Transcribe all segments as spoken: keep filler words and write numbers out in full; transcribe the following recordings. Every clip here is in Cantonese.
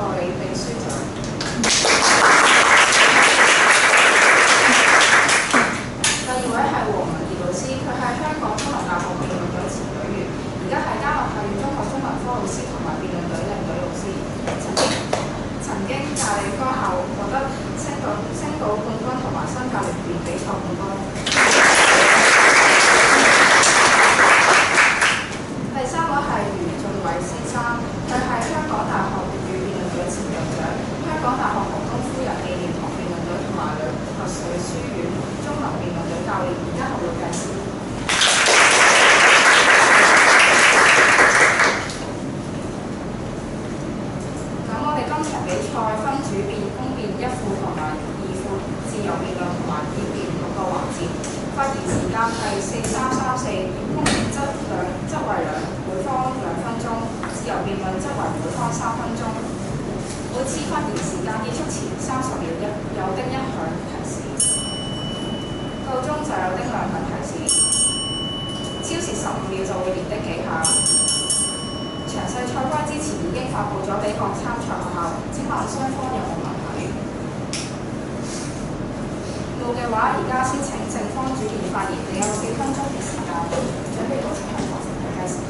理秘書長。第二位係黃文傑老師，佢係香港中文大學辯論隊前隊員，而家係加拿大中學中文科老師同埋辯論隊領隊老師。曾經曾經帶領該校獲得星島星島冠軍同埋新教育辯比賽冠軍。第三位係余俊偉先生，佢係香港大學粵語辯論隊前隊長，香港大學何東夫人紀念堂辯論隊同埋兩拔萃書院中文辯論隊教練，而家係會計師。咁我哋今場比賽分主辯、公辯一副同埋二副，自由辯論同埋辯辯六個環節。發言時間係四三三四，公辯則兩則為兩每方兩分鐘，自由辯論則為每方三分鐘。每次發言時間結束前三十秒一有叮一響提示，夠鐘就有叮兩響提示，超時十五秒就會連叮幾下。詳細賽規之前已經發布咗俾各參賽學校，請問雙方有冇問題？冇嘅話，而家先請正方主辯發言，你有四分鐘嘅時間，準備好請向課程睇計時。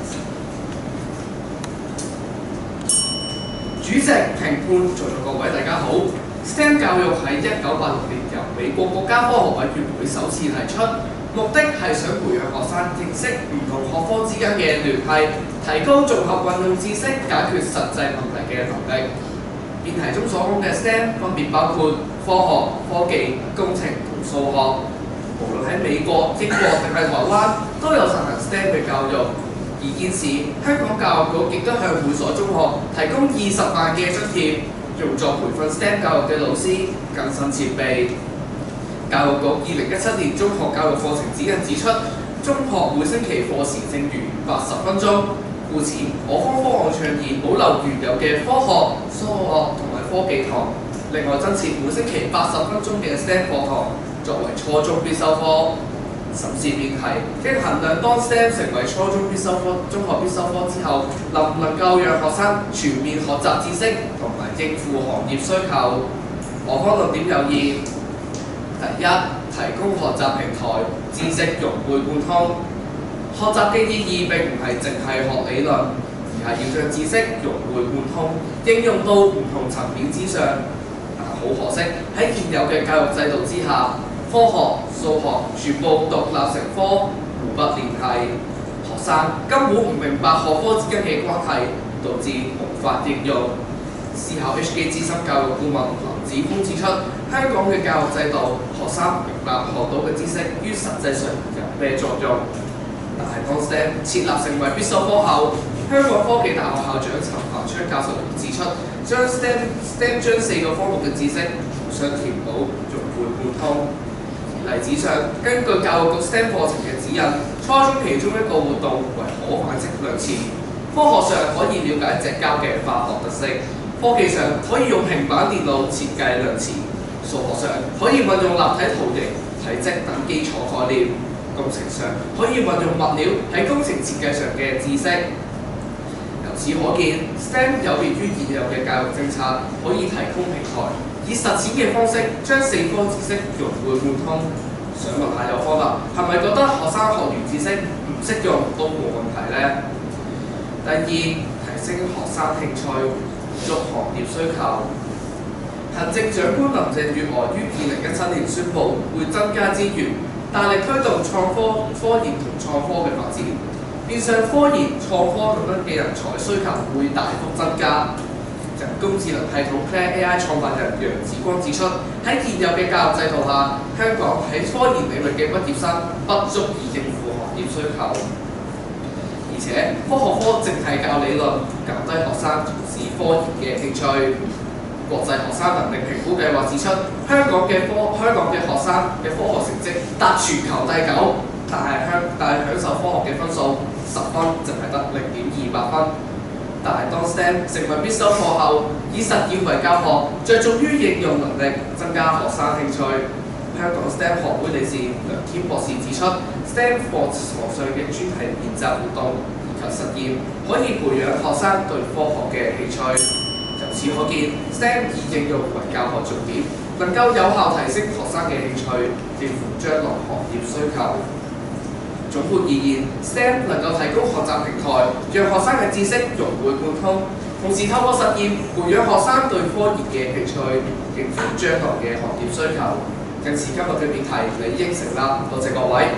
主席、評判、在座各位大家好。S T E M 教育喺一九八六年由美國國家科學委員會首次提出，目的係想培養學生認識唔同學科之間嘅聯繫，提高綜合運用知識、解決實際問題嘅能力。辯題中所講嘅 S T E M 分別包括科學、科技、工程同數學。無論喺美國、英國定係台灣，都有實行 S T E M 嘅教育。而現時香港教育局亦都向每所中學提供二十萬嘅津貼，用作培訓 S T E M 教育嘅老師、更新設備。教育局二零一七年中學教育課程指引指出，中學每星期課時正餘八十分鐘，故此我方方案倡議保留原有嘅科學、數學同埋科技堂，另外增設每星期八十分鐘嘅 S T E M 課堂，作為初中必修科。審視辯題，經衡量當 S T E M 成為初中必修科、中學必修科之後，能唔能夠讓學生全面學習知識同埋應付行業需求。我方論點有二：第一，提供學習平台，知識融會貫通。學習嘅意義並唔係淨係學理論，而係要將知識融會貫通，應用到唔同層面之上。但好可惜，喺現有嘅教育制度之下，科學、數學全部獨立成科，互不聯繫，學生根本唔明白學科之間嘅關係，導致無法應用。思考 H K 資深教育顧問林子峰指出，香港嘅教育制度，學生唔明白學到嘅知識於實際上有咩作用。但係當 S T E M 設立成為必修科後，香港科技大學校長陳繁昌教授指出，將 S T E M S T E M 將四個科目嘅知識互相填補，融會貫通。例子上，根據教育局 S T E M 課程嘅指引，初中其中一個活動為可反式量詞。科學上可以了解矽膠嘅化學特色，科技上可以用平板電腦設計量詞，數學上可以運用立體圖形、體積等基礎概念，工程上可以運用物料喺工程設計上嘅知識。由此可見 ，S T E M 有別於現有嘅教育政策，可以提供平台，以實踐嘅方式將四科知識融會貫通。想問下有科啦，係咪覺得學生學完知識唔識用都冇問題呢？第二，提升學生興趣，滿足行業需求。行政長官林鄭月娥於二零一七年宣布會增加資源，大力推動創科、科研同創科嘅發展，變相科研、創科等等嘅人才需求會大幅增加。人工智能系統 Plan A I 創辦人楊子光指出，喺現有嘅教育制度下，香港喺科研領域嘅畢業生不足以應付行業需求，而且科學科淨係教理論，減低學生從事科研嘅興趣。國際學生能力評估計劃指出，香港嘅科香港嘅學生嘅科學成績達全球第九，但係香但係享受科學嘅分數十分，淨係得零點二八分。但係當 S T E M 成為必修課後，以實驗為教學，着重於應用能力，增加學生興趣。香港 S T E M 學會理事梁添博士指出 ，S T E M 課堂上嘅專題研習活動以及實驗，可以培養學生對科學嘅興趣。由此可見 ，S T E M 以應用為教學重點，能夠有效提升學生嘅興趣，應付將來學業需求。總括而言 ，S T E M 能夠提供學習平台，讓學生嘅知識融會貫通，同時透過實驗培養學生對科研嘅興趣，應付將來嘅學業需求。因此今日嘅辯題理應成立，多謝各位。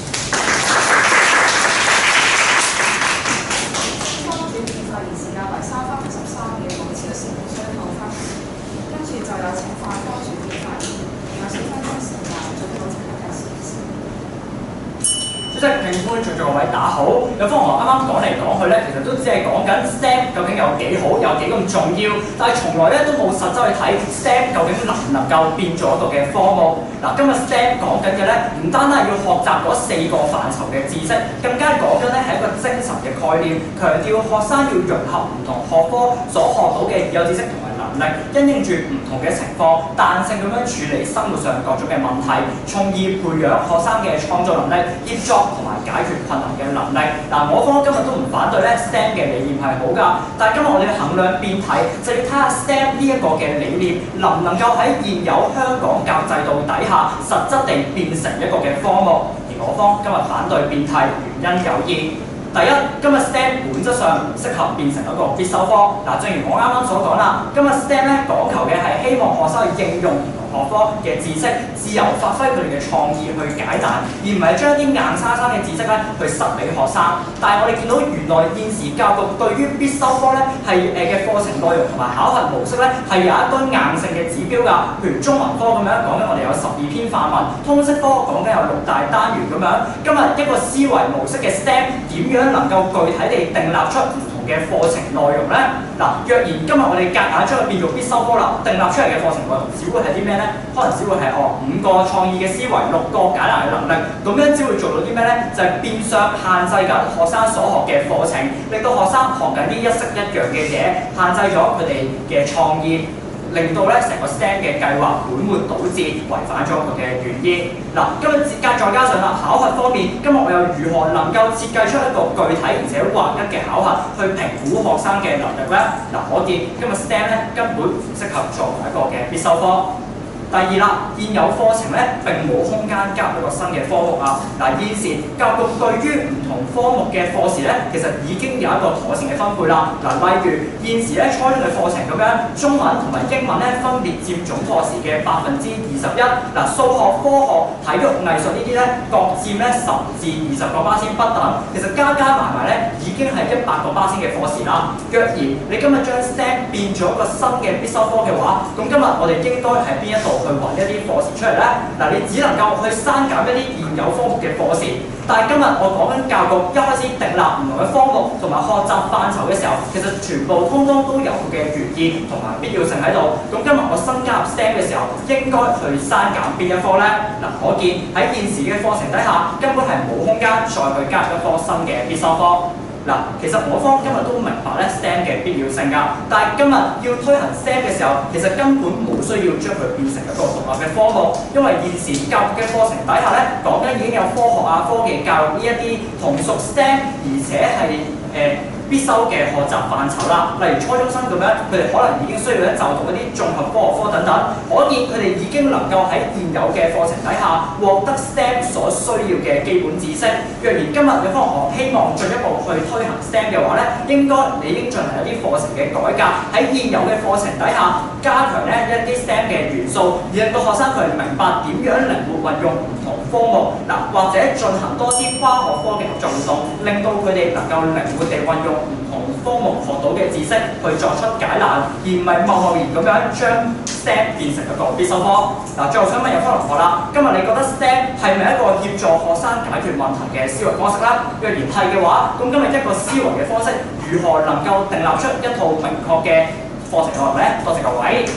方主辯發言時間為三分五十三秒，冇超時無需扣分。跟住就有請法科主辯發言，有四分鐘時間，準備好請大家試一試。 主席、評判、在座各位打好。有方同學啱啱講嚟講去咧，其實都只係講緊 S T E M 究竟有幾好，有幾咁重要，但係從來咧都冇實質去睇 S T E M 究竟能唔能夠變做一個嘅科目。嗱，今日 S T E M 講緊嘅咧，唔單單係要學習嗰四個範疇嘅知識，更加講緊咧係一個精神嘅概念，強調學生要融合唔同學科所學到嘅已有知識同埋能力，因應住唔同嘅情況，彈性咁樣處理生活上各種嘅問題，從而培養學生嘅創造能力、協作同埋解決困難嘅能力。嗱，我方今日都唔反對咧 S T E M 嘅理念係好㗎，但係今日我哋衡量辯題就要睇下 S T E M 呢一個嘅理念能唔能夠喺現有香港教育制度底下實質地變成一個嘅科目。而我方今日反對辯題原因有二。第一，今日 S T E M 本質上適合變成一個必修科。嗱，正如我啱啱所講啦，今日 S T E M 咧講求嘅係希望學生去應用唔同學科嘅知識，自由發揮佢哋嘅創意去解難，而唔係將啲硬生生嘅知識咧去塞俾學生。但係我哋見到原來現時教育對於必修科咧係誒嘅課程內容同埋考核模式咧係有一堆硬性嘅指標㗎。譬如中文科咁樣講緊，我哋有十二篇範文；通識科講緊有六大單元咁樣。今日一個思維模式嘅 S T E M 點樣能夠具體地訂立出唔同嘅課程內容呢？嗱，若然今日我哋夾硬將佢變做必修科啦，訂立出嚟嘅課程內容只會係啲咩呢？可能只會係哦五個創意嘅思維，六個解難嘅能力，咁樣只會做到啲咩呢？就係、是、變相限制緊學生所學嘅課程，令到學生學緊啲一式一樣嘅嘢，限制咗佢哋嘅創意。令到咧成個 S T E M 嘅計劃本末倒置，違反咗佢嘅原意。嗱，今日節格再加上啦，考核方面，今日我又如何能夠設計出一個具體而且劃一嘅考核去評估學生嘅能力咧？嗱，可見今日 S T E M 咧根本唔適合作為一個嘅必修科。第二啦，現有課程咧並冇空間加入一個新嘅科目啊！嗱，現時教育對於唔同科目嘅課時咧，其實已經有一個妥善嘅分配啦。嗱，例如現時咧初中嘅課程咁樣，中文同埋英文咧分別佔總課時嘅百分之二十一。嗱，數學、科學、體育、藝術呢啲咧各佔咧十至二十個巴仙不等。其實加加埋埋咧已經係一百個巴仙嘅課時啦。若然你今日將 S T E M 變咗一個新嘅必修科嘅話，咁今日我哋應該喺邊一度去揾一啲課時出嚟咧？嗱，你只能夠去刪減一啲現有科目嘅課時。但係今日我講緊教育一開始訂立唔同嘅科目同埋學習範疇嘅時候，其實全部通通都有佢嘅原意同埋必要性喺度。咁今日我新加入 S T E M 嘅時候，應該去刪減邊一科咧？嗱，可見喺現時嘅課程底下，根本係冇空間再去加入一科新嘅必修科。嗱，其實我方今日都明白咧 S T E M 嘅必要性㗎，但係今日要推行 S T E M 嘅時候，其實根本冇需要將佢變成一個獨立嘅科目，因為現時教育嘅課程底下咧，講緊已經有科學啊、科技教育呢一啲同屬 S T E M，而且係誒、呃必修嘅學習範疇啦，例如初中生咁樣，佢哋可能已經需要咧就讀一啲綜合科學科等等，可見佢哋已經能夠喺現有嘅課程底下獲得 S T E M 所需要嘅基本知識。若然今日有科學希望進一步去推行 S T E M 嘅話咧，應該你應進行一啲課程嘅改革，喺現有嘅課程底下加強咧一啲 S T E M 嘅元素，而令到學生佢哋明白點樣靈活運用唔同科目，嗱或者進行多啲跨學科嘅合作活動，令到佢哋能夠靈活地運用唔同科目學到嘅知識去作出解難，而唔係貿貿然咁樣將 S T E M 變成一個必修科。嗱，最後想問有科同學啦，今日你覺得 S T E M 係咪一個協助學生解決問題嘅思維方式咧？若然係嘅話，咁今日一個思維嘅方式如何能夠訂立出一套明確嘅課程內容咧？多謝各位。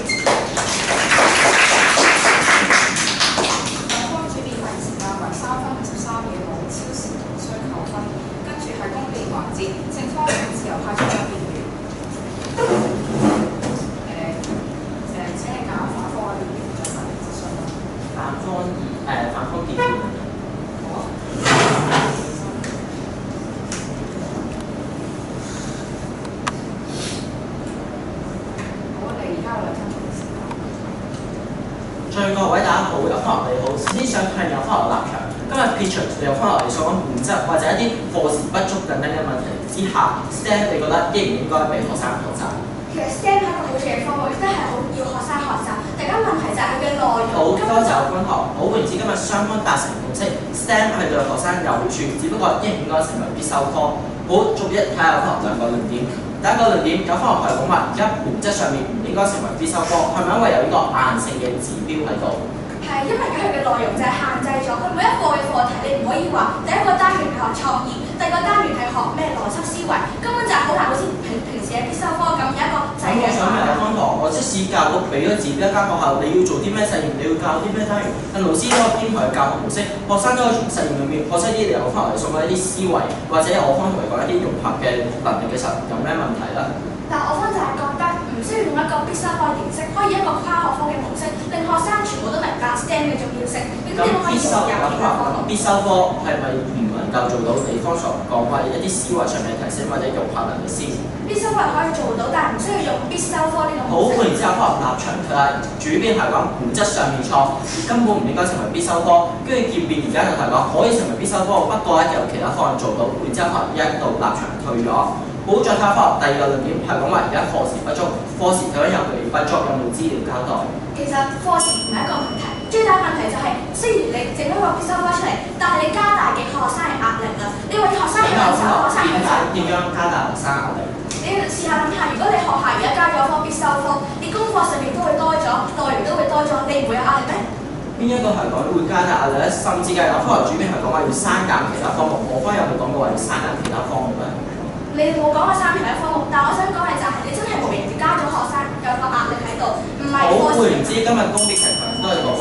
交流兩分鐘嘅時間。 在各位大家好，有方學你好，首先想向有方學立場。今日撇除有方學你所講本質或者一啲課時不足等等嘅問題之下 ，S T E M 你覺得應唔應該俾學生學習？ 其實 S T E M 係一個好重要嘅科目，亦都係好要學生學習。大家問題就係佢嘅內容。 好，多謝我君學。好，換言之，今日雙方達成共識 ，S T E M 係對學生有好處，只不過應唔應該成為必修科。好，逐一睇下有方學兩個論點。第一個論點，有方學係講話而家本質上面唔應該成為必修科，係咪因為有呢個硬性嘅指標喺度？ 係因為佢嘅內容就係限制咗，佢每一個嘅課題你唔可以話第一個單元係學創意，第二個單元係學咩邏輯思維，根本就係好難好似平平時嘅必修科咁有一個制咁我想問有方學，我即使教育局俾咗指標一間學校，你要做啲咩實驗，你要教啲咩單元，但老師都有編排嘅教學模式，學生都可以從實驗裏面學出啲嚟有方學嚟送嘅一啲思維，或者我方同嚟講一啲融合嘅能力嘅時候，有咩問題咧？ 但我方就係覺得唔需要用一個必修科形式，可以一個跨學科嘅模式，令學生全部都明白 S T E M 嘅重要性，亦都可以融入其他科目。 必修科係咪唔能夠做到你方所講話一啲思維上面嘅提升或者融合能力先？ 必修科係可以做到，但係唔需要用必修科呢個模式。 好，換言之，有方立場佢係主邊係講本質上面錯，根本唔應該成為必修科。跟住結邊而家就係講可以成為必修科，不過咧有其他方案做到。換言之，可能一度立場退咗。好，再睇下方第二個論點係講話而家課時不足，課時究竟有冇不足，有冇資料交代？ 其實課時唔係一個問題，最大問題就係、是、雖然你整咗個必修科出嚟，但係你加大嘅學生嘅壓力啦。你為學生享受，學生享受點樣加大學生壓力？ 你試下諗下，如果你學校而家加咗科必修科，你功課上面都會多咗，內容都會多咗，你唔會有壓力咩？ 邊一個係講會加大壓力咧？甚至係有方主邊係講話要刪減其他科目，我方有冇講過話要刪減其他科目咧？ 你冇講過刪其他科目，但我想講係就係你真係無形地加咗學生有個壓力喺度，唔係課時。 好，換言之，今日公必其實都係個位。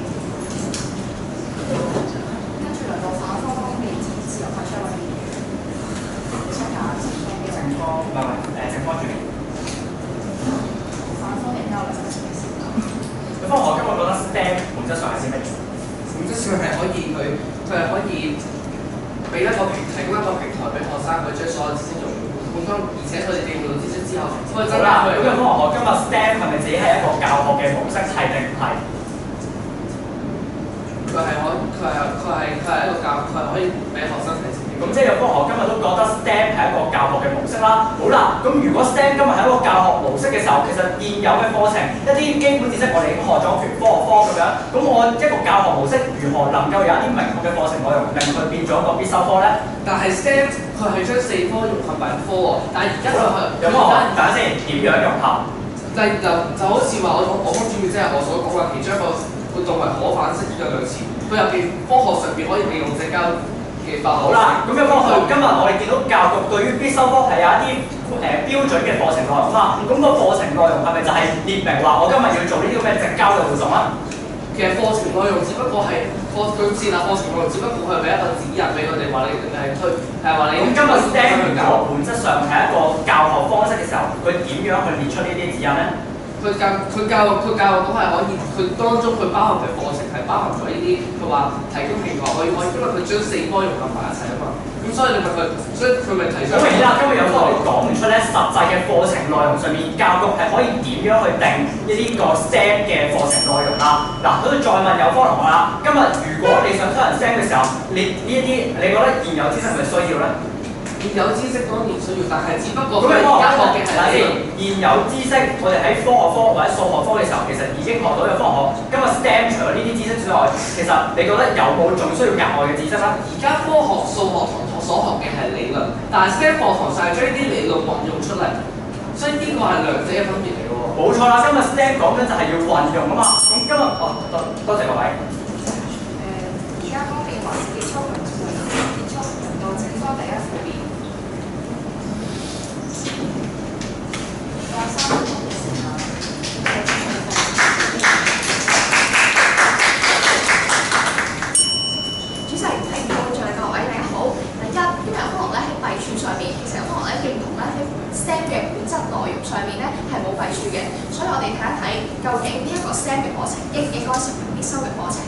跟住輪到反方方面自自由發出嘅意見，你想揀正方嘅正方？ 唔係唔係，誒正方轉。 反方嘅交流就係咩事？ 咁方學今日覺得 S T E M 本質上係啲乜嘢？ 本質上係可以佢佢係可以俾一個平提供一個平台俾學生去將所有知識融入本中，而且佢哋記住到知識之後，可以增加佢。 咁有方學今日 S T E M 係咪自己係一個教學嘅模式，係定唔係？ 佢係可佢係佢係佢係一個教，佢係可以俾學生提升。 咁即係有方學今日都覺得 S T E M 係一個教學嘅模式啦。好啦，咁如果 S T E M 今日係一個教學模式嘅時候，其實現有嘅課程一啲基本知識我哋已經學咗，譬如科學科咁樣。咁我一個教學模式如何能夠有一啲明確嘅課程內容，令佢變咗一個必修科咧？ 但係 S T E M 佢係將四科融合埋一科喎，但係而家佢係有方學等下先，點樣融合？ 就就就好似話我我方主要即係我所講嘅其中一個活動為可反式嘅量詞，佢入邊科學上邊可以利用社交嘅法。 好啦，咁樣方學今日我哋見到教育局對於必修科係有一啲誒、呃、標準嘅課程內容啦。咁、那個課程內容係咪就係列明話我今日要做呢啲咁嘅直交嘅活動啊？ 其實課程內容只不過係課佢設立課程內容，只不過係俾一個指引俾佢哋話你係推係話你。咁今日 S T E M 如果本質上係一個教學方式嘅時候，佢點樣去列出呢啲指引咧？佢教佢教育佢教育都係可以，佢當中佢包含嘅課程係包含咗呢啲，佢話提供平台可以可以，因為佢將四科融合埋一齊啊嘛。咁所以你問佢，所以佢咪提出。好明顯啦，今日有科你講唔出咧，實際嘅課程內容上面，教育係可以點樣去定呢啲個 S T E M 嘅課程內容啦？嗱，咁再問有科同學啦，今日如果你想推人 S T E M 嘅時候，你呢一啲你覺得現有知識係咪需要咧？現有知識當然需要，但係只不過佢而家學嘅係先。現有知識，我哋喺科學科或者數學科嘅時候，其實已經學到有科學。今日 S T E M 除咗呢啲知識之外，其實你覺得有冇仲需要額外嘅知識咧？而家科學、數學同學所學嘅係理論，但係 S T E M 課堂就係將呢啲理論運用出嚟，所以呢個係兩者嘅分別嚟嘅喎。冇錯啦，今日 S T E M 講緊就係要運用啊嘛。咁今日哦，多多謝各位。 誒，而家方面還是結束輪結束輪到正方第一副面。 主席，聽眾在各位大家好。第一，今日有科學咧喺弊處上面，其實有科學咧認同咧喺 S T E M 嘅本質內容上面咧係冇弊處嘅，所以我哋睇一睇究竟呢一個 S T E M 嘅課程應唔應該成為必修嘅課程。首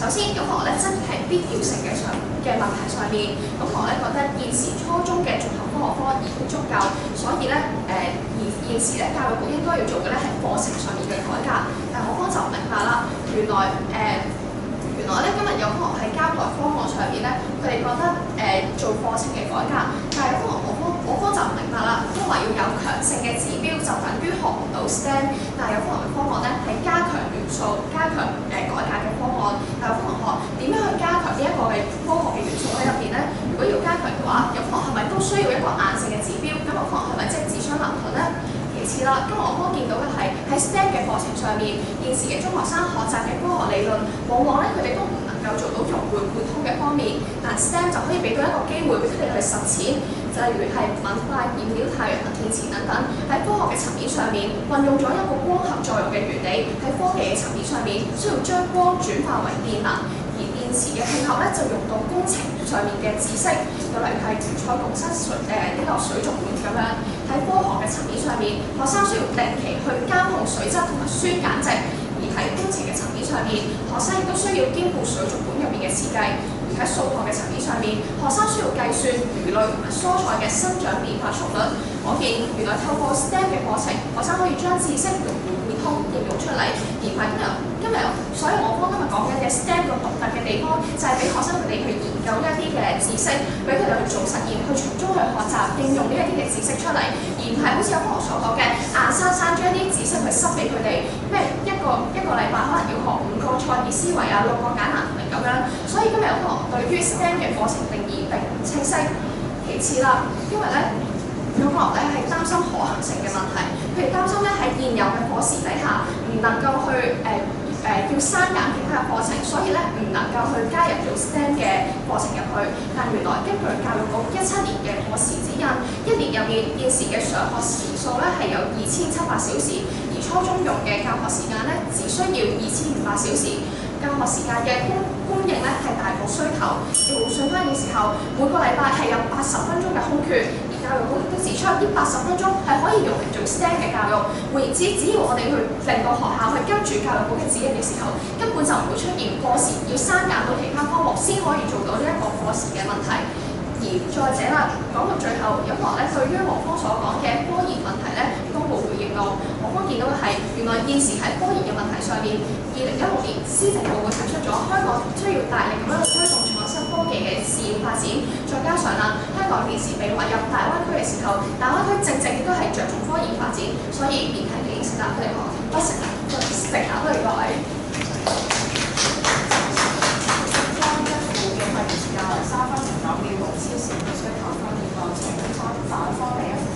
首先，有同學咧質疑係必要性嘅上嘅問題上面，咁同學咧覺得現時初中嘅綜合科學科已經足夠，所以咧誒、呃、而現時咧教育局應該要做嘅咧係課程上面嘅改革。但係我方就唔明白啦，原來誒。呃原來咧今日有同學喺交代方案上面咧，佢哋覺得誒、呃、做課程嘅改革，但係有同學我方我方就唔明白啦，因為要有強性嘅指標就等於學唔到 S T E M， 但係有同學嘅方案咧係加強元素、加強誒、呃、改革嘅方案，但係有同學點樣去加強呢一個嘅科學嘅元素喺入邊咧？如果要加強嘅話，有同學係咪都需要一個硬性嘅指標？咁有同學係咪即係自相矛盾咧？其次啦，今日我方見到嘅係喺 S T E M 嘅課程上面，現時嘅中學生學習嘅科學理論，往往咧佢哋都唔能夠做到融會貫通嘅方面，但 S T E M 就可以俾到一個機會俾佢哋去實踐，就例如係文化、燃料、太陽能電池等等，喺科學嘅層面上面運用咗一個光合作用嘅原理，喺科技嘅層面上面需要將光轉化為電能。而電池嘅配合咧就用到工程上面嘅知識，又例如係原材共生水誒呢個水族館咁樣。喺科學嘅層面上面，學生需要定期去監控水質同埋酸鹼值；而喺工程嘅層面上面，學生亦都需要兼顧水族館入面嘅設計。而喺數學嘅層面上面，學生需要計算魚類同埋蔬菜嘅生長變化速率。可見原來透過 S T E M 嘅課程，學生可以將知識融會貫通應用出嚟，而唔係今日今日所以我方今日講緊嘅 S T E M 個獨特嘅地方，就係俾學生佢哋去研究一啲嘅知識，俾佢哋去做實驗，去從中去學習應用呢一啲嘅知識出嚟，而唔係好似有同學所講嘅硬生生將啲知識去塞俾佢哋，咩一個一個禮拜可能要學五個賽爾思維啊，六個簡難題咁樣。所以今日有同學對於 S T E M 嘅課程定義並唔清晰。其次啦，因為咧。有同學咧係擔心可行性嘅問題，譬如擔心咧喺現有嘅課時底下唔能夠去誒誒、呃呃、要刪減其他嘅課程，所以咧唔能夠去加入到 S T E M 嘅課程入去。但原來根據教育局一七年嘅課時指引，一年入面現時嘅上學時數咧係有二千七百小時，而初中用嘅教學時間咧只需要二千五百小時。教學時間嘅供供應咧係大過需求，要算翻嘅時候，每個禮拜係有八十分鐘嘅空缺。而教育局都指出，呢八十分鐘係可以用嚟做 S T E M 嘅教育。換言之，只要我哋去令到學校去跟住教育局嘅指引嘅時候，根本就唔會出現課時要刪減到其他科目先可以做到呢一個課時嘅問題。而再者啦，講到最後，有同學咧對於我方所講嘅科研問題咧，都冇回應到。我方見到嘅係原來現時喺科研嘅問題上面，二零一六年施政報告提出咗香港需要大力咁樣推動創新科技嘅事業發展，再加上啦香港電視被劃入大灣區嘅時候，大灣區正正亦都係着重科研發展，所以辯題嘅成立佢哋學不成立，不成立佢哋各位。三分零九秒六超時嘅需求方面個情況反方第一題。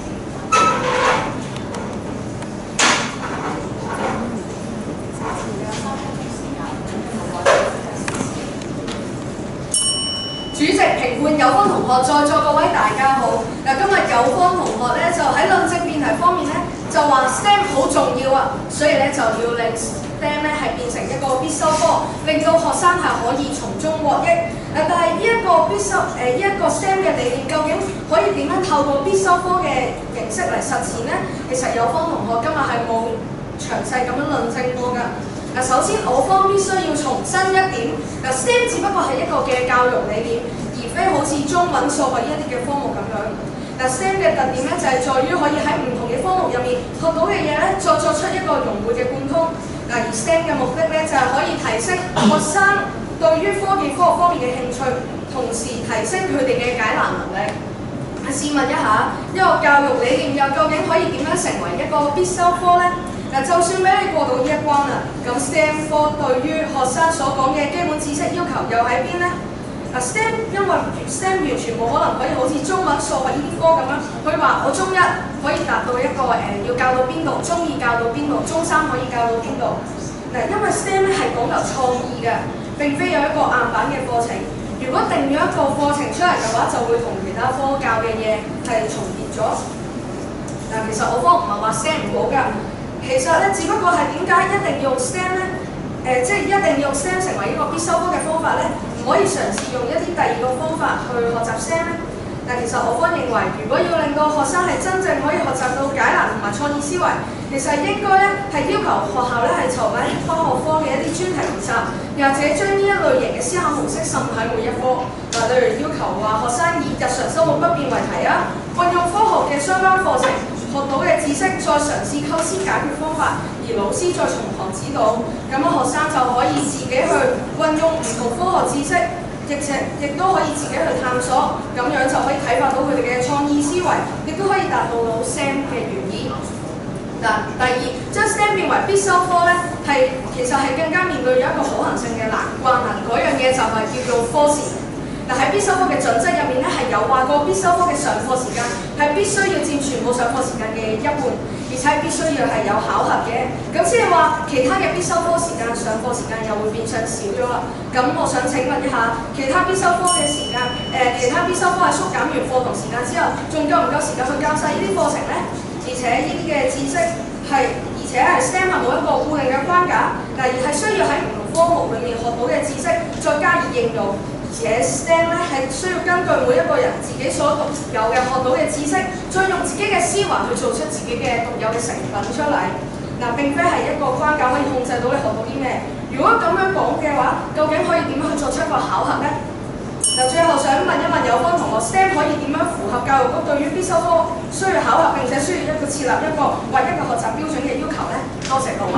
主席、評判、有方同學，在座各位大家好。嗱，今日有方同學咧就喺論證辯題方面咧就話 S T E M 好重要啊，所以咧就要令 S T E M 咧係變成一個必修科，令到學生係可以從中獲益。誒，但係呢一個必修誒呢一個 S T E M 嘅理念，究竟可以點樣透過必修科嘅形式嚟實踐呢？其實有方同學今日係冇詳細咁樣論證過㗎。嗱，首先我方必須要重申一點，嗱 S T E M 只不過係一個嘅教育理念，而非好似中文、數學呢一啲嘅科目咁樣。嗱 S T E M 嘅特點咧就係在於可以喺唔同嘅科目入面學到嘅嘢咧，再作出一個融會嘅貫通。嗱，而 S T E M 嘅目的咧就係可以提升學生對於科技科學方面嘅興趣，同時提升佢哋嘅解難能力。試問一下，一個教育理念又究竟可以點樣成為一個必修科呢？嗱，就算俾你過到呢一關啦，咁 S T E M 科對於學生所講嘅基本知識要求又喺邊呢？嗱 ，S T E M 因為 S T E M 完全冇可能可以好似中文、數學呢啲科咁樣，佢話我中一可以達到一個誒、呃、要教到邊度，中二教到邊度，中三可以教到邊度。嗱，因為 S T E M 咧係講求創意嘅，並非有一個硬板嘅課程。如果定咗一個課程出嚟嘅話，就會同其他科教嘅嘢係重疊咗。嗱，其實我方唔係話 S T E M 唔好㗎，其實咧只不過係點解一定要用 S T E M 咧？誒、呃，即係一定要用 S T E M 成為一個必修科嘅方法咧，唔可以嘗試用一啲第二個方法去學習 S T E M 咧？嗱， 但其實我方認為，如果要令到學生係真正可以學習到解難同埋創意思維，其實應該咧係要求學校咧係籌辦科學科嘅一啲專題研習，又或者將呢一類型嘅思考模式滲喺每一科。嗱，例如要求話學生以日常生活不變為題啊，運用科學嘅相關課程學到嘅知識，再嘗試構思解決方法，而老師再從旁指導，咁樣學生就可以自己去運用唔同科學知識。亦且亦都可以自己去探索，咁樣就可以啟發到佢哋嘅創意思維，亦都可以達到到 S T E M 嘅原意。嗱，第二將 S T E M 變為必修科咧，係其實係更加面對有一個可行性嘅難關啊！嗰樣嘢就係叫做科時。嗱，喺必修科嘅準則入面咧，係有話過必修科嘅上課時間係必須要佔全部上課時間嘅一半，而且必須要係有考核嘅。咁即係話其他嘅必修科時間上課時間又會變相少咗啦。咁我想請問一下，其他必修科嘅時間，誒、呃、其他必修科係縮減完課堂時間之後，仲夠唔夠時間去教晒呢啲課程咧？而且呢啲嘅知識係，而且係 S T E M 係冇一個固定嘅框架，嗱而係需要喺唔同科目裡面學到嘅知識再加以應用。而且 S T E M 咧係需要根據每一個人自己所獨有嘅學到嘅知識，再用自己嘅思維去做出自己嘅獨有嘅成品出嚟。嗱，並非係一個框架可以控制到你學到啲咩。如果咁樣講嘅話，究竟可以點樣去作出一個考核呢？嗱，最後想問一問有關同學 S T E M 可以點樣符合教育局對於必修科需要考核並且需要一個設立一個唯一嘅學習標準嘅要求呢？多謝各位。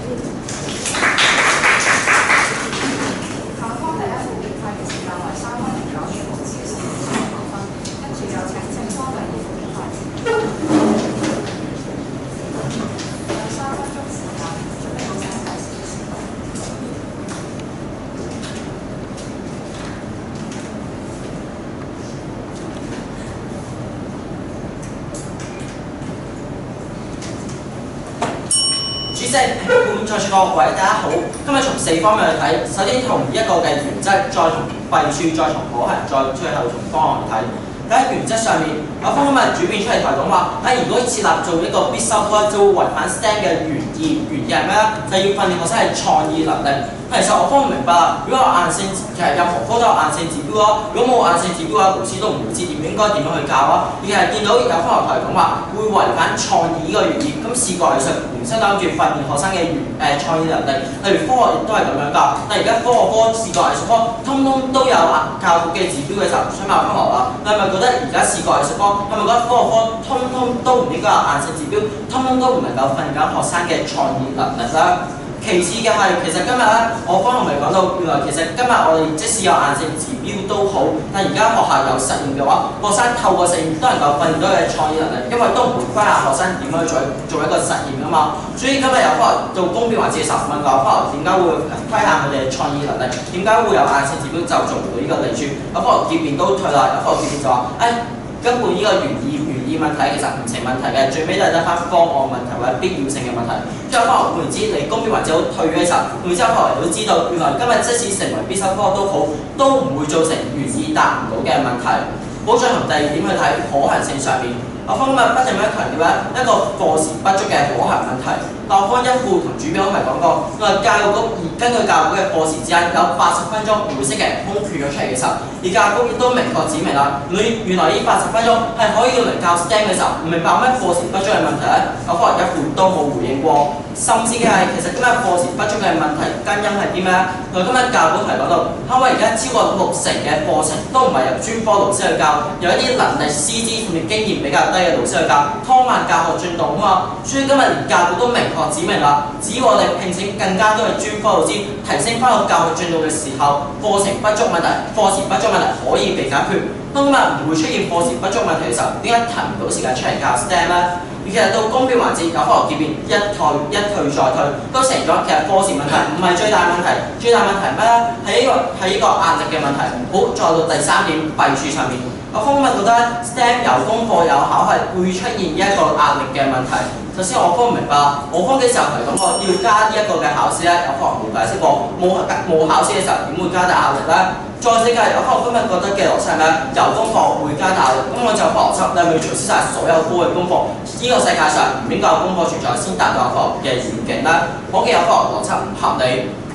主席、評判、在座各位，大家好。今日從四方面去睇，首先從一個嘅原則，再從弊處，再從可行，再最後從方案去睇。喺原則上面，有方今日轉變出嚟同講話，誒如果設立做一個必修科，就會違反 S T E M 嘅原意。原意係咩咧？就係要訓練學生係創意能力。其實我方唔明白啦。如果有硬性，其實任何科都有硬性指標咯。如果冇硬性指標嘅話，老師都唔會知點應該點樣去教啊。而係見到有科學台講話會違反創意呢個原意，咁視覺藝術本身諗住訓練學生嘅原誒創意能力，例如科學亦都係咁樣教。但係而家科學科、視覺藝術科通通都有教育局嘅指標嘅時候，想問科學啦，你係咪覺得而家視覺藝術科係咪覺得科學科通通都唔應該有硬性指標，通通都唔能夠訓練緊學生嘅創意能力咧？其次嘅係，其實今日咧，我方同你講到，原來其實今日我哋即使有硬性指標都好，但而家學校有實驗嘅話，學生透過實驗都能夠訓練到佢嘅創意能力，因為都唔會規限學生點樣去做做一個實驗㗎嘛。所以今日有科學做公辯環節嘅時候問過科學點解會規限佢哋嘅創意能力，點解會有硬性指標就做唔到呢個利處？有科學結辯都退啦，有科學結辯就話，誒、哎、根本呢個原意原意問題其實唔成問題嘅，最尾都係得翻方案問題或者必要性嘅問題。之後科學換言之，你公辯環節好退嘅時候，換之後科學都知道，原來今日即使成為必修科都好，都唔會造成原意達唔到嘅問題。好，再從第二點去睇可行性上面，我方今日不斷咁強調咧一個課時不足嘅可行問題。但我方一副同主編都係講過，因為教育局而根據教育局嘅課時之間有八十分鐘每星期空缺咗出嚟嘅時候，而教育局亦都明確指明啦，你原來呢八十分鐘係可以用嚟教 S T E M 嘅時候，唔明白咩課時不足嘅問題咧？我方一副都冇回應過。甚至嘅係，其實今日課時不足嘅問題根因係啲咩咧？我今日教育局提講到，因為而家超過六成嘅課程都唔係由專科老師去教，由一啲能力師資同埋經驗比較低嘅老師去教，拖慢教學進度啊嘛。所以今日連教育局都明確指明啦，只要我哋聘請更加多嘅專科老師，提升翻個教學進度嘅時候，課程不足問題、課時不足問題可以被解決。當今日唔會出現課時不足問題嘅時候，點解騰唔到時間出嚟教 S T E M 咧？其實到公辯環節有科學結辯一退一退再退，都成咗。其實課時問題唔係最大問題，最大問題咩咧？係呢個係呢個壓力嘅問題。好，再到第三點弊處上面，我方今日覺得 S T E M 有功課有考係會出現一個壓力嘅問題。首先我方唔明白，我方幾時候係講過要加呢一個嘅考試咧？有科學冇解釋過，冇冇考試嘅時候點會加大壓力咧？再者嘅係，有科學今日覺得嘅邏輯係咩？有功課會加大壓力，咁我就科學輯你係咪要除曬所有科嘅功課？呢、這個世界上唔應該有功課存在先達到有科學嘅遠景咧？可見有科學邏輯唔合理。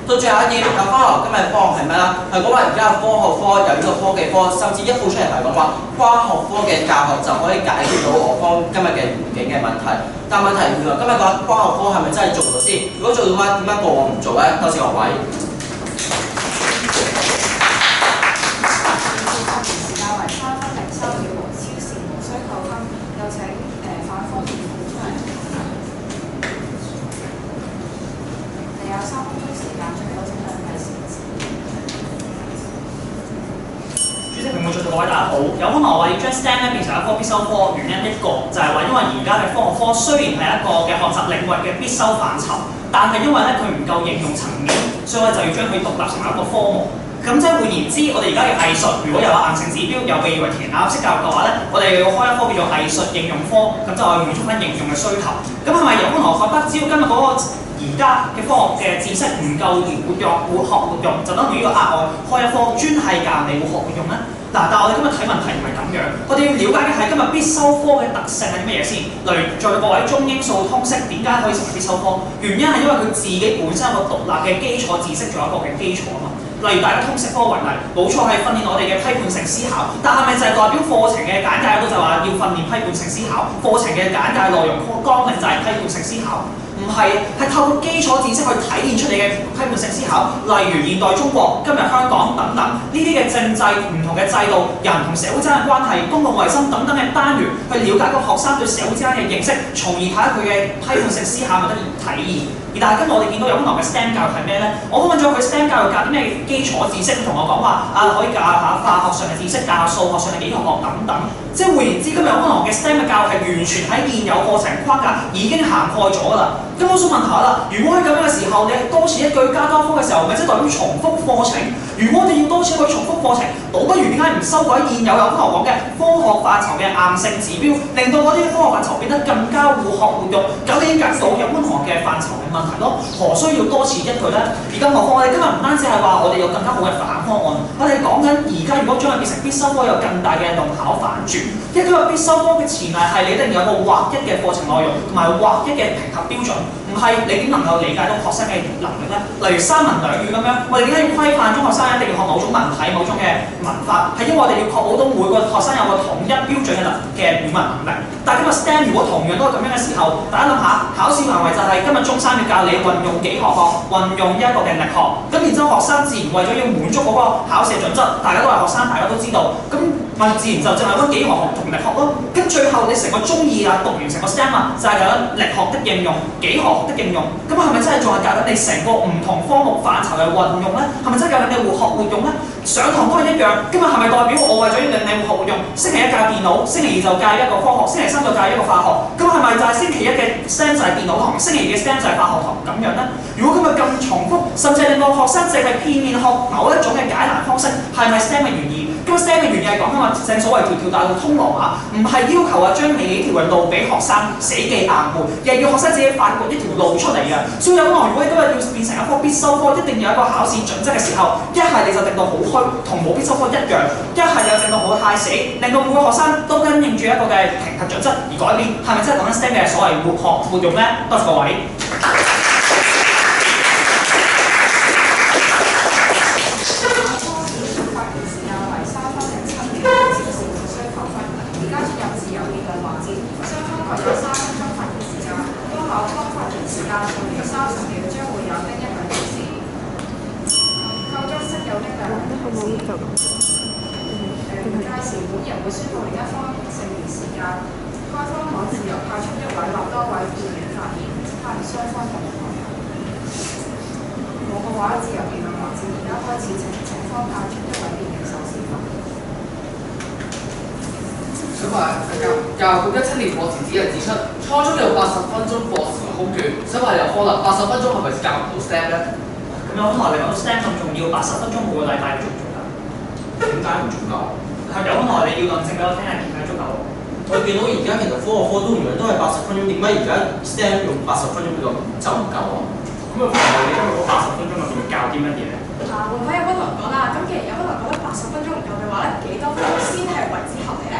到最後一點，有科學今日科學係咩啦？係講話而家有科學科有呢個科技科，甚至一報出嚟係講話跨學科嘅教學就可以解決到我方今日嘅環境嘅問題。但問題原來今日講跨學科係咪真係做到先？如果做到嘅話，點解個個唔做咧？多謝各位。 時間為三分零三秒六，超時無需扣分。有請誒反科研部出嚟。你有三分鐘時間，最多請兩位先。 主席、評委、在座各位大家好。有可能我話要將 S T E M 咧變成一科必修科，原因一個就係話因為而家嘅科學科雖然係一個嘅學習領域嘅必修範疇，但係因為咧佢唔夠應用層面，所以我就要將佢獨立成為一個科目。咁即係換言之，我哋而家嘅藝術如果有硬性指標，又被譽為填鴨式教育嘅話咧，我哋要開一科叫做藝術應用科，咁就係滿足翻應用嘅需求。咁係咪有可能我覺得只要今日嗰個而家嘅科學嘅知識唔夠活躍、活學活用，就等於呢個額外開一科專係教你活學活用咧？嗱，但係我哋今日睇問題唔係咁樣，我哋要了解嘅係今日必修科嘅特性係啲乜嘢先。例如，在座各位中英數通識點解可以成為必修科？原因係因為佢自己本身有個獨立嘅基礎知識做一個嘅基礎啊嘛。例如大家通識科為例，冇錯係訓練我哋嘅批判性思考，但係咪就係代表課程嘅簡介嗰度就話要訓練批判性思考？課程嘅簡介內容綱領就係批判性思考？唔係，係透過基礎知識去體現出你嘅批判性思考。例如現代中國、今日香港等等呢啲嘅政制、唔同嘅制度、人同社會之間嘅關係、公共衞生等等嘅單元，去了解個學生對社會之間嘅認識，從而睇下佢嘅批判性思考咪得以體現。而但係今日我哋見到有可能嘅 S T E M 教育係咩咧？我問咗佢 S T E M 教育教啲咩基礎知識，同我講話啊可以教下化學上嘅知識，教下數學上嘅幾何學等等。即係換言之，今日有可能嘅 S T E M 嘅教育係完全喺現有課程框架已經涵蓋咗㗎啦。咁我想問下啦，如果喺咁樣嘅時候，你多此一舉加多科嘅時候，咪即係代表重複課程？如果我哋要多此一舉重複課程，倒不如點解唔修改現有有科學講嘅科學範疇嘅硬性指標，令到嗰啲科學範疇變得更加活學活用，咁你已經解決到有溫學嘅範疇嘅問題咯。何需要多此一舉咧？而更何況我哋今日唔單止係話我哋有更加好嘅反方案，我哋講緊而家如果將佢變成必修科，有更大嘅弄巧反拙。因為今日必修科嘅前提係你一定要有個劃一嘅課程內容同埋劃一嘅評核標準。唔係你點能夠理解到學生嘅能力咧？例如三文兩語咁樣，我哋點解要規範中學生一定要學某種文體、某種嘅文法？係因為我哋要確保到每個學生有個統一標準嘅能嘅語文能力。但係今日 S T E M 如果同樣都係咁樣嘅時候，大家諗下考試行為就係今日中三要教你運用幾何學、運用一個嘅力學，咁然之後學生自然為咗要滿足嗰個考試嘅準則，大家都係學生，大家都知道，咁咪自然就淨係溫幾何學同力學咯。咁最後你成個中二啊，讀完成個 S T E M 啊，就係教緊力學的應用、幾何的應用，咁係咪真係仲係教緊你成個唔同科目範疇嘅運用咧？係咪真係教緊你活學活用咧？上堂都係一樣，今日係咪代表我為咗要令你活學活用，星期一教電腦，星期二就教一個科學，星期三就教一個化學，咁係咪就係星期一嘅 S T E M 就係電腦堂，星期二嘅 S T E M 就係化學堂咁樣咧？如果今日咁重複，甚至令到學生淨係片面學某一種嘅解難方式，係咪 S T E M 嘅原意？咁 S T E M 嘅原意係講緊話，正所謂條條大路通羅馬，唔係要求話將你幾條嘅路俾學生死記硬背，而係要學生自己發掘呢條路出嚟嘅。所以有可能，如果你今日要變成一科必修科，一定要有一個考試準則嘅時候，一係你就定到好虛，同冇必修科一樣；一係你就定到好太死，令到每個學生都跟應住一個嘅評核準則而改變，係咪真係講緊 S T E M 嘅所謂活學活用咧？多謝各位。 屆時本人會宣布另一方剩餘時間，該方可自由派出一位或多位議員發言，發言雙方同意。冇嘅話，自由辯論環節而家開始，請請方派出一位議員首先發言。 想問教教育局一七年課程指引指出，初中有八十分鐘課時空缺，想問有可能八十分鐘係咪教唔到 S T E M 咧？ 咁有可能你講到 S T E M 咁重要，八十分鐘每個禮拜做唔做㗎？ 點解唔足夠？ 係有可能你要論證俾我聽係點解足夠？ 我見到而家其實科學科都唔係都係八十分鐘，點解而家 S T E M 用八十分鐘呢個就唔夠啊？ 咁啊，你今日嗰八十分鐘入邊要教啲乜嘢咧？ 啊，換返有溫來講啦，咁既然有溫來覺得八十分鐘唔夠嘅話咧，幾多分鐘先係為之合理咧？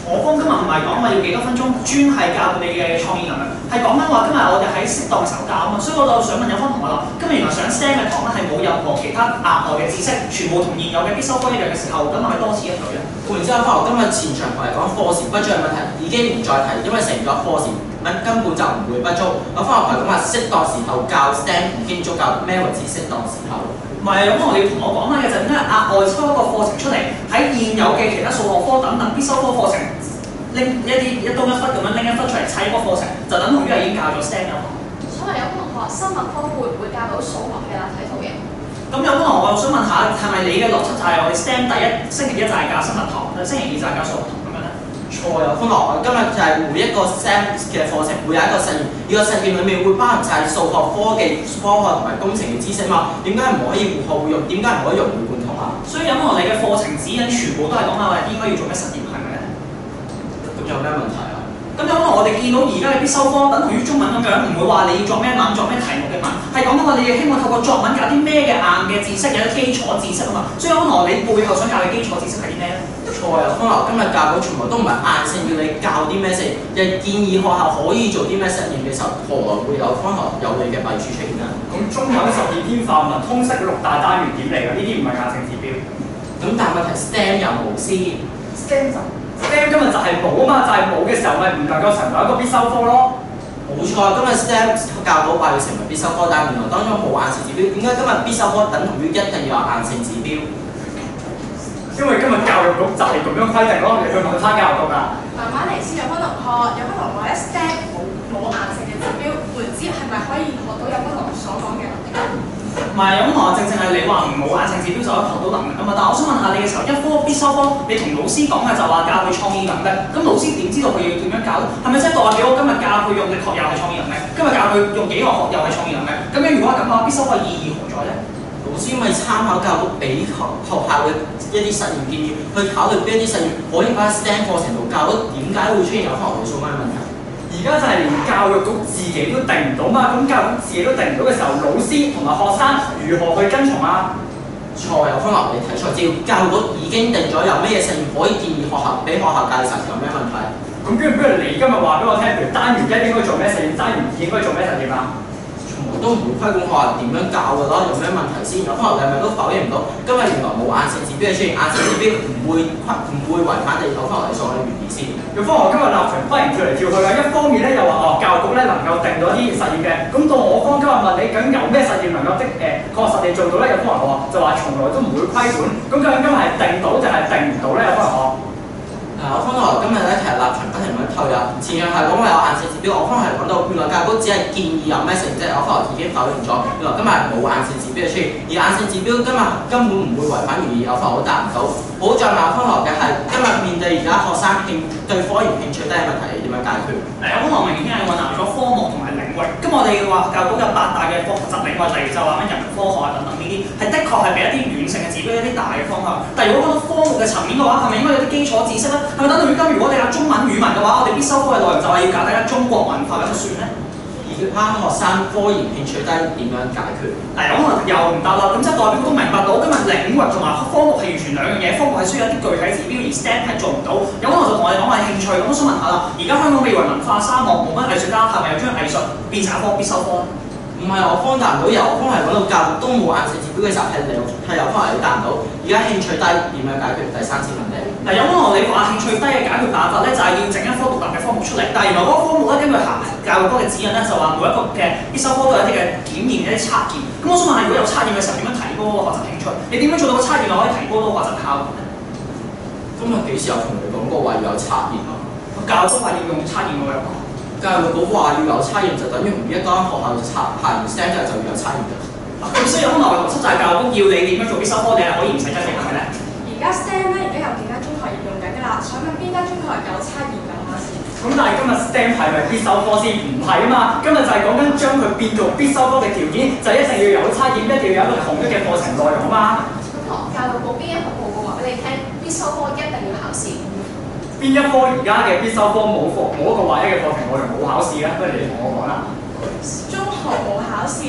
我方今日唔係講話要幾多分鐘專係教你嘅創意能力，係講緊話今日我哋喺適當嘅時候教啊嘛，所以我就想問有方同學啦，今日原來上 S T E M 嘅堂咧係冇任何其他額外嘅知識，全部同現有嘅必修科一樣嘅時候，咁係咪多此一舉咧？ 換言之後，今日前場嚟講課時不足嘅問題已經唔再提，因為成個課時根本就唔會不足。我翻學係咁話，適當時候教 S T E M 已經足夠，咩為之適當時候？ 唔係，咁我哋要同我講翻嘅就係點解額外抽一個課程出嚟，喺現有嘅其他數學科等等必修科課程拎一啲一刀一忽咁樣拎一忽出嚟砌一個課程，就等同於係已經教咗 S T E M 嘅。 所以有同學生物科會唔會教到數學嘅立體圖形？ 咁有同學我想問下，係咪你嘅邏輯就係我哋 S T E M 第一星期一就係教生物堂，星期二就係教數學堂咁樣咧？ 錯啊，歡樂！今日就係每一個 S T E M 嘅課程會有一個實驗，呢個實驗裡面會包含晒數學、科技、科學同埋工程嘅知識嘛。點解唔可以互學互用？點解唔可以融會貫通啊？ 所以有同學你嘅課程指引全部都係講下我哋應該要做咩實驗，係咪咧？ 咁有咩問題啊？ 咁有可能我哋見到而家嘅必修科等同於中文咁樣，唔會話你要作咩文、作咩題目嘅文，係講緊話你哋希望透過作文教啲咩嘅硬嘅知識，有啲基礎知識啊嘛。所以有可能你背後想教嘅基礎知識係啲咩咧？ 錯啊！歡樂今日教到全部都唔係硬性要你教啲咩實驗，亦建議學校可以做啲咩實驗嘅時候，何來會有歡樂有你嘅弊處出現啊？ 咁中文、十二天範文、通識六大單元點嚟㗎？呢啲唔係硬性指標。 咁但係問題 S T E M 又冇先 S T E M 就 S T E M 今日就係冇啊嘛，就係冇嘅時候咪唔能夠成為一個必修科咯。 冇錯，今日 S T E M 教到話要成為必修科，但係原來當中冇硬性指標。點解今日必修科等同於一定要有硬性指標？ 因為今日教育局就係咁樣規定咯，你去問翻教育局啊。 慢慢嚟先，有分同學，有分同學咧 S T E M 冇冇硬性嘅指標，換之係咪可以學到有分同學所講嘅能力？ 唔係，咁同學正正係你話唔冇硬性指標就可以學到能力啊嘛。但係我想問下你嘅時候，一科必修科，你同老師講嘅就話教佢創意能力，咁老師點知道佢要點樣教咧？係咪即係代表我今日教佢用力學又係創意能力，今日教佢用幾何學又係創意能力？咁樣如果係咁嘅話，必修科意義何在咧？ 老師咪參考教育局俾學學校嘅一啲實驗建議，去考慮邊一啲實驗可以擺喺 S T E M 課程度教，點解會出現有分學數嘅問題？ 而家就係連教育局自己都定唔到嘛，咁教育局自己都定唔到嘅時候，老師同埋學生如何去跟從啊？ 錯，有分學你睇錯資料，教育局已經定咗有咩嘢實驗可以建議學校俾學校教嘅時候，有咩問題？ 咁不如不如你今日話俾我聽，譬如單元一應該做咩實驗，單元二應該做咩實驗啊？ 都唔會規管學校點樣教㗎啦，有咩問題先？有可能你係咪都否認唔到？今日原來冇硬性指標嘅出現，硬性指標唔會規唔會違反你有可能你所講嘅原意先。 有科學今日立場忽然跳嚟跳去啊！一方面咧又話哦，教育局咧能夠定到一啲實驗嘅，咁到我方今日問你究竟有咩實驗能夠即誒確實地做到咧？有科學話就話從來都唔會規管，咁究竟今日係定到定係定唔到咧？有科學講。 我方來今日咧，其實立場不停咁透入，前樣係講話有硬性指標，我方係講到原來教育局只係建議有咩成績，我方已經否認咗，原來今日冇硬性指標嘅出現，而硬性指標今日根本唔會違反原意，我方我答唔到。好在問方來嘅係今日面對而家學生興對科研興趣低嘅問題，點樣解決？ 誒，有科學明顯係混淆咗科目同埋領域。咁我哋話教育局有八大嘅學習領域，例如就話咩人文科學啊等等呢啲，係的確係俾一啲軟性嘅指標，一啲大嘅方向。但係如果講到科目嘅層面嘅話，係咪應該有啲基礎知識咧？係咪等到如今如果我哋有中文語文嘅話，我哋必修科嘅內容就係要教大家中國文化咁就算咧？ 而家學生科研興趣低點樣解決？ 嗱，咁可能又唔得啦。咁即係代表都明白到今日領域同埋科目係完全兩樣嘢，科目係需要一啲具體指標，而 S T E M 係做唔到。有可能就同我哋講話興趣，咁我想問下啦，而家香港被譽為文化沙漠，冇乜藝術家，係咪又將藝術變成一科必修科？ 唔係我方答唔到，由我方係講到教育都冇硬性指標嘅時候，係你係由方係你答唔到。而家興趣低點樣解決？第三次問題。 嗱，有可能你話興趣低嘅解決辦法咧，就係要整一科獨立嘅科目出嚟。但係原來嗰個科目咧，根據教育局嘅指引咧，就話每一個嘅必修科都有一啲嘅檢驗嘅一啲測驗。咁我想問下，如果有測驗嘅時候，點樣提高嗰個學習興趣？你點樣做到個測驗又可以提高到學習效果咧？ 今日幾時有同你講過話要有測驗啊？ 教育局話要用測驗喎，有講。 教育局話要有測驗，就等於唔一間學校測行 S T E M 就要有測驗嘅。 咁所以有可能邏輯就係教育局要你點樣做必修科，你係可以唔使跟嘅，係咪咧？ 而家 S T E M 咧，而家有幾間中學要用緊㗎啦，想問邊間中學有測驗㗎嘛先？ 咁但係今日 S T E M 係咪必修科先？唔係啊嘛，今日就係講緊將佢變做必修科嘅條件，就一定要有測驗，一定要有一個統一嘅課程內容啊嘛。 咁教育局邊一個報告話俾你聽，必修科一定要考試？ 邊一科而家嘅必修科冇課冇一個劃一嘅課程內容冇考試咧？不如你同我講啦。 中學冇考試，教育局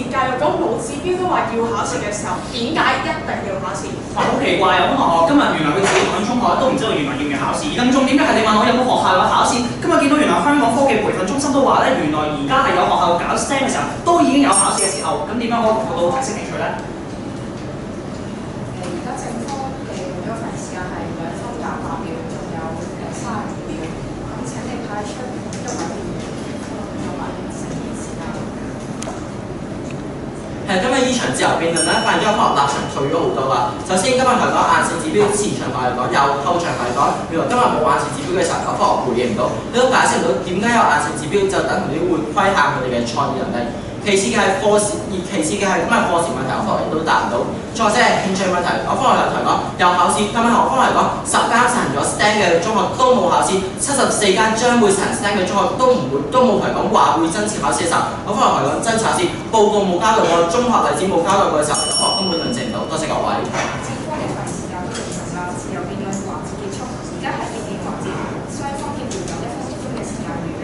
果冇指標都話要考試嘅時候，點解一定要考試？ 哇！好奇怪啊！咁同學今日原來佢自己讀緊中學都唔知道原來要唔要考試，而更重點嘅係你問我有冇學校有考試，今日見到原來香港科技培訓中心都話咧，原來而家係有學校搞 S T E M 嘅時候都已經有考試嘅時候，咁點解我同學都提升興趣咧？ 誒而家正科嘅用咗份時間係兩分廿八秒，仲有誒三十二秒，咁請你派出一位有埋成年時間。 係今日呢場自由辯論咧，發現咗科學立場退咗好多啦。首先今日同你講硬性指標，前場同嚟講有，後場嚟講原來今日冇硬性指標嘅時候，有科學回應唔到，你都解釋唔到點解有硬性指標，就等同於會規限佢哋嘅創意能力。其次嘅係課時，而其次嘅係今日課時問題，我科學亦都答唔到。再者係興趣問題，我科學嚟同你講有考試，今日我科學嚟講十間實行咗 S T E M 嘅中學都冇考試，七十四間將會實行 S T E M 嘅中學都唔會都冇同你講話會增設考試嘅時候，我科學嚟講增設考試報告冇交代過，中學例子冇交代過嘅時候，我科學根本論證唔到。多謝各位。 正科嘅費時間都完成啦，自由辯論環節結束，而家係辯論環節，雙方要用一分鐘嘅時間預備。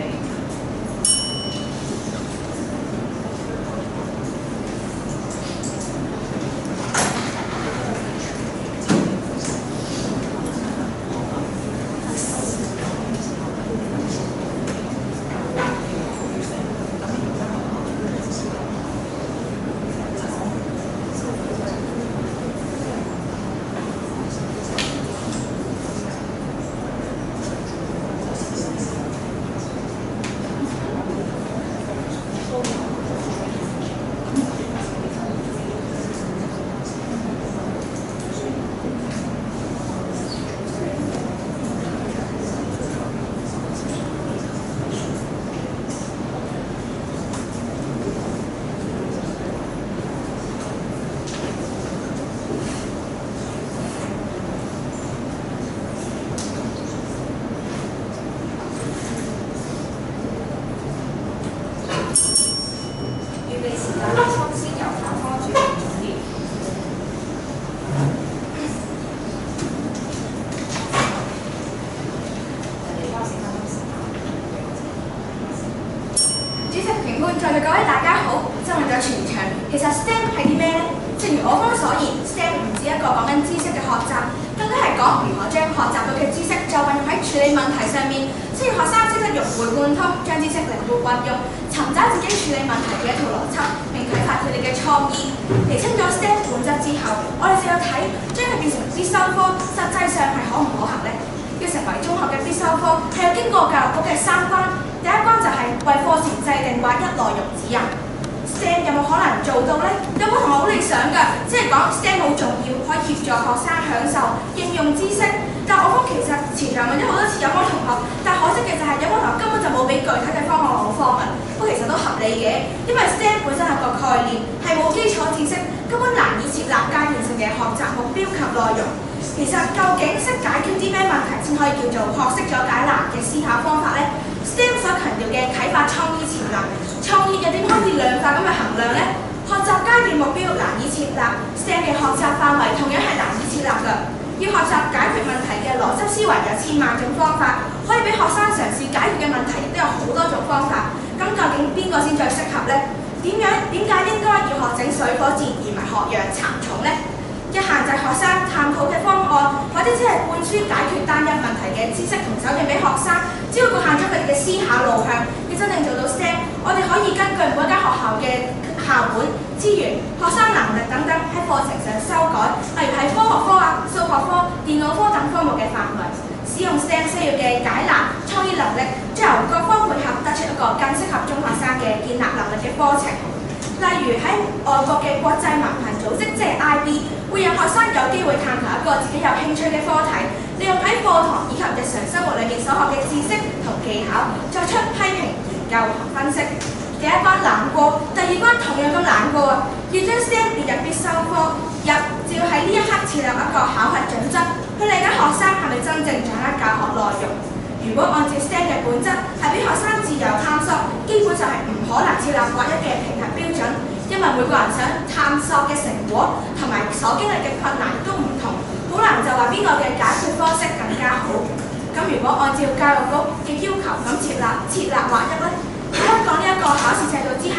在座各位大家好，質問咗全場，其實 S T E M 係啲咩呢？正如我方所言 ，S T E M 唔止一個講緊知識嘅學習，更加係講如何將學習到嘅知識就運用喺處理問題上面，需要學生識得融會貫通，將知識靈活運用，尋找自己處理問題嘅一套邏輯，並啟發佢哋嘅創意。釐清咗 S T E M 本質之後，我哋就要睇將佢變成必修科，實際上係可唔可行呢？要成為中學嘅必修科，係要經過教育局嘅三關。第一關就係為課程制定劃一內容指引。S T E M 有冇可能做到呢？有冇同學好理想㗎？即係講 S T E M 好重要，可以協助學生享受應用知識。但我方其實前場問咗好多次有冇同學，但可惜嘅就係有冇同學根本就冇俾具體嘅方案我方問。不過其實都合理嘅，因為 S T E M 本身係個概念，係冇基礎知識，根本難以設立階段性嘅學習目標及內容。其實究竟識解決啲咩問題先可以叫做學識咗解難嘅思考方法呢？ S T E M 所強調嘅啟發創意潛能，創意又點可以量化咁去衡量呢？學習階段目標難以設立 ，S T E M 嘅學習範圍同樣係難以設立㗎。要學習解決問題嘅邏輯思維有千萬種方法，可以俾學生嘗試解決嘅問題亦都有好多種方法。咁究竟邊個先最適合呢？點樣點解應該要學整水火箭而唔係學養蠶蟲呢？一限制學生探討嘅方案，或者只係灌輸解決單一問題嘅知識同手段俾學生，只要局限咗佢哋嘅思考路向，要真正做到 S T E M， 我哋可以根據每一間學校嘅校本、資源、學生能力等等喺課程上修改，例如係科學科啊、數學科、電腦科等科目嘅範圍，使用 S T E M 需要嘅解難、創意能力，再由各方配合，得出一個更適合中學生嘅建立能力嘅課程。例如喺外國嘅國際文憑組織，即係 I B， 會讓學生有機會探討一個自己有興趣嘅課題，利用喺課堂以及日常生活裏面所學嘅知識同技巧，作出批評、研究同分析。第一關難過，第二關同樣咁難過啊！要將 S T E M 列入必修科，入就要喺呢一刻設立一個考核準則，去理解學生係咪真正掌握教學內容。如果按照 S T E M 嘅本質係俾學生自由探索，基本上係唔可能設立劃一嘅評核標準，因為每個人想探索嘅成果同埋所經歷嘅困難都唔同，好難就話邊個嘅解決方式更加好。咁如果按照教育局嘅要求咁設立設立劃一呢？喺香港呢一個考試制度之下，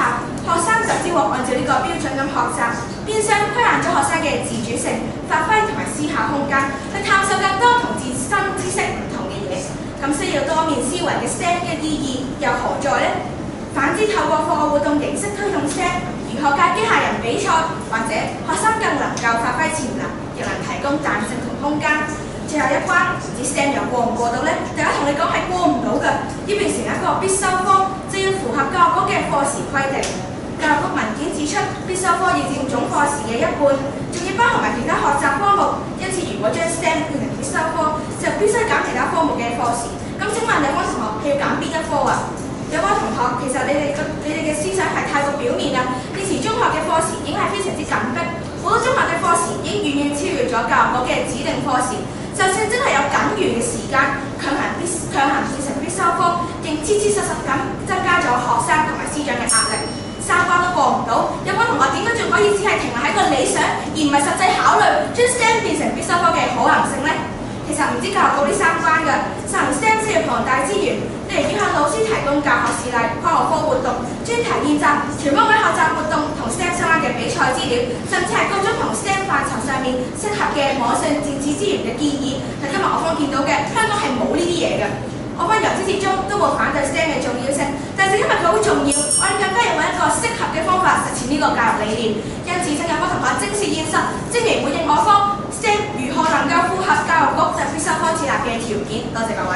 學生就只獲按照呢個標準咁學習，變相規限咗學生嘅自主性、發揮同埋思考空間，去探索更多同自身知識唔同嘅嘢。咁需要多面思維嘅 S T E M 嘅意義又何在呢？反之，透過課外活動形式推動 S T E M，如學界機械人比賽，或者學生更能夠發揮潛能，亦能提供彈性同空間。最後一關，唔知 S T E M 又過唔過到呢？大家同你講係過唔到㗎，要變成一個必修科，就要符合教育局嘅課時規定。教育局文件指出，必修科要佔總課時嘅一半，仲要包含埋其他學習科目。因此，如果將 S T E M 變成必修科，就必須減其他科目嘅課時。咁請問有冇同學係要減邊一科啊？有位同學，其實你哋嘅你哋嘅思想係太過表面啦。現時中學嘅課時已經係非常之緊迫，好多中學嘅課時已經遠遠超越咗教育局嘅指定課時。就算真係有僅餘嘅時間，強行必強行變成必修科，仍切切實實咁增加咗學生同埋師長嘅壓力，三關都過唔到。有位同學點解仲可以只係停留喺個理想，而唔係實際考慮將 S T E M 變成必修科嘅可行性呢？其實唔知教育局呢三關㗎，實行 S T E M 需要龐大資源，例如要向老師提供教學事例、跨學科活動、專題練習、全方位學習活動同 S T E M 相關嘅比賽資料，甚至係各種同 S T E M 範疇上面適合嘅網上電子資源嘅建議。但今日我方見到嘅香港係冇呢啲嘢嘅。我方由始至終都冇反對 S T E M 嘅重要性，但係因為佢好重要，我哋更加要揾一個適合嘅方法實踐呢個教育理念。因此，請有關同學正視現實，精明回應我方 S T E M 如何能夠符合教育局就必修科設立嘅條件。多謝各位。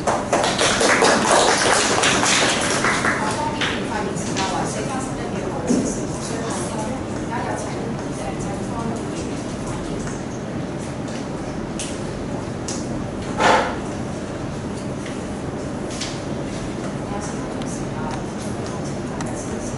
我方呢邊發言時間為四分十一秒，無超時無需後退。而家有請誒鄭方議員發言。有四分鐘時間，請大家支持。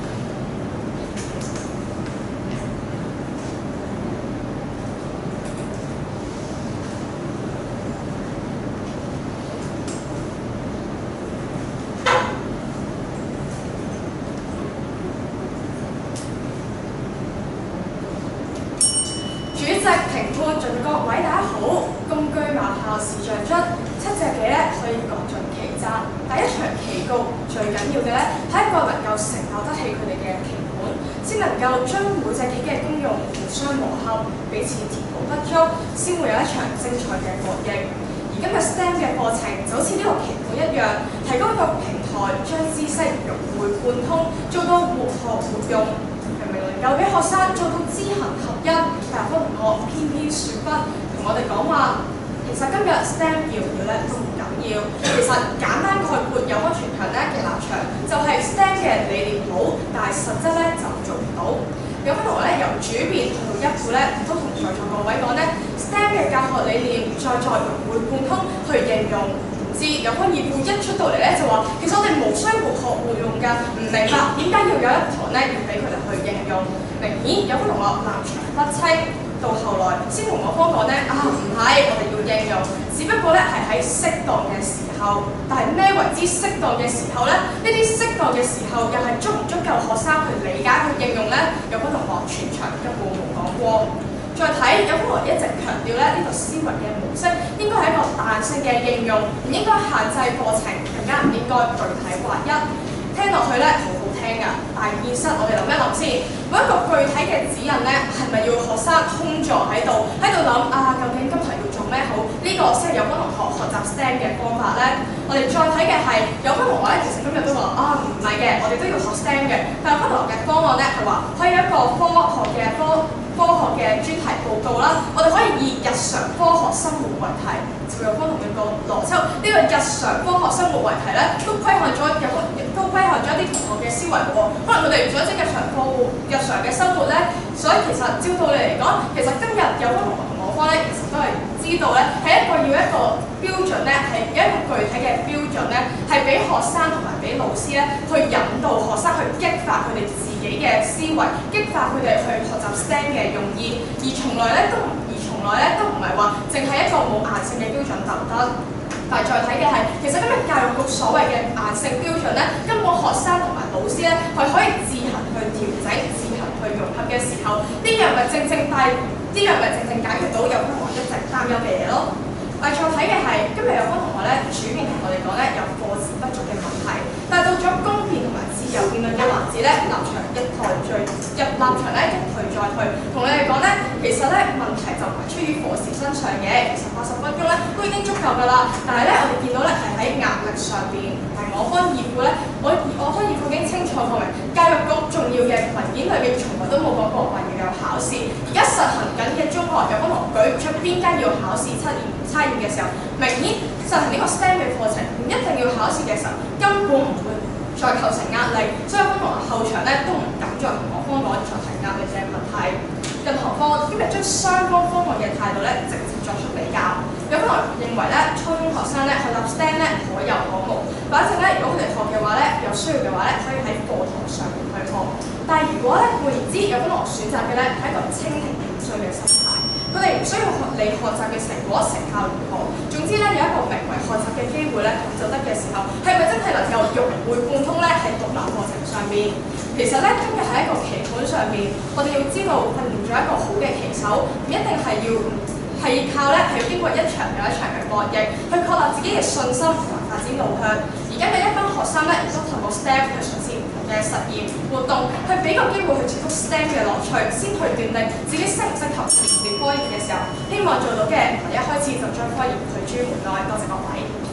主席、評判、盡各位大家好，共居馬校視像出七隻棋咧，可以各盡其責。但一場棋局最緊要嘅咧，係一個能夠承受得起佢哋嘅評判，先能夠將每隻棋嘅功用互相磨合，彼此填補不足，先會有一場精彩嘅博弈。而今日 S T E M 嘅課程就好似呢個棋盤一樣，提供一個平台，將知識融會貫通，做到活學活用。能夠俾學生做到知行合一，但係科同學偏偏説不，同我哋講話，其實今日 S T E M 要唔要咧都唔緊要。其實簡單概括有安全強咧嘅立場，就係 S T E M 嘅理念好，但係實質咧就做唔到。有科同學咧由主辯去到一副咧，都同在座各位講咧 ，S T E M 嘅教學理念再再融會貫通去應用。知有科二副一出到嚟咧就話，其實我哋無需活學活用㗎，唔明白點解要有一堂咧要俾佢哋去應用。明顯有科同學立場不清，到後來先同我方講咧啊，唔係我哋要應用，只不過咧係喺適當嘅時候。但係咩為之適當嘅時候咧？呢啲適當嘅時候又係足唔足夠學生去理解去應用咧？有科同學全場根本冇講過。再睇有科同學一直強調咧，呢個思維嘅模式應該係一個彈性嘅應用，唔應該限制課程，更加唔應該具體劃一。聽落去咧好好聽㗎，但係現實我哋諗一諗先，每一個具體嘅指引咧，係咪要學生空座喺度，喺度諗啊？究竟今堂要做咩好？呢、這個先係有科同學學習 S T E M 嘅方法咧。我哋再睇嘅係有科同學咧，其實今日都話啊，唔係嘅，我哋都要學 S T E M 嘅。但係科同學嘅方案咧，係話可以有一個科學嘅科。科學嘅專題報告啦，我哋可以以日常科學生活為題，就有科同一個邏輯。呢、這個日常科學生活為題咧，都規限咗有都規限咗一啲同學嘅思維喎。可能佢哋唔想整日常科活、日常嘅生活咧，所以其實照道理嚟講，其實今日有科同學同我方咧，其實都係知道咧，係一個要一個標準咧，係有一個具體嘅標準咧，係俾學生同埋俾老師咧，去引導學生去激發佢哋自己嘅思維，激發佢哋去學習 S T E M 嘅用意，而從來咧都而從來咧都唔係話淨係一個冇硬性嘅標準就得。但係再睇嘅係，其實今日教育局所謂嘅硬性標準咧，根本學生同埋老師咧係可以自行去調整、自行去融合嘅時候，呢樣咪正正帶呢樣咪正正解決到有科同學一直擔憂嘅嘢咯。但係再睇嘅係，今日有科同學咧主面同我哋講咧有課時不足嘅問題，但係到咗公辯同埋自由由辯論嘅環節咧，立場一台再入立場咧一退再退，同你哋講咧，其實咧問題就唔係出於課時身上嘅，其實八十分鐘咧都已經足夠㗎啦。但係咧，我哋見到咧係喺壓力上邊，係我方義父咧，我我方義父已經清楚講明，教育局重要嘅文件裏面從來都冇講過話要有考試。而家實行緊嘅中學有分學舉唔出邊間要考試測驗測驗嘅時候，明顯實行呢個 S T E M 嘅課程唔一定要考試嘅時候，根本唔會再構成壓力，所以我同學後場咧都唔敢再同我方講再提壓力嘅問題。任何方今日將雙方方案嘅態度咧直接作出比較。有分學認為咧，初中學生咧學習 S T E M 咧可有可無，反正咧如果佢哋學嘅話咧，有需要嘅話咧，可以喺課堂上面去學。但係如果咧換言之，有分學選擇嘅咧係一個蜻蜓點水嘅心態。佢哋唔需要學你學習嘅成果成效如何，總之咧有一個名為學習嘅機會咧就得嘅時候，係咪真係能夠融會貫通咧？喺獨立課程上面，其實咧今日喺一個棋盤上面，我哋要知道訓練咗一個好嘅棋手，唔一定係要係靠咧係要經過一場又一場嘅博弈，去確立自己嘅信心同埋發展路向。而家嘅一班學生咧，亦都透過 S T E M 去嘗試唔同嘅實驗活動，去俾個機會去接觸 S T E M 嘅樂趣，先去斷定自己適唔適合填科研嘅時候，希望做到嘅唔係一開始就將科研拒諸門外。多謝各位。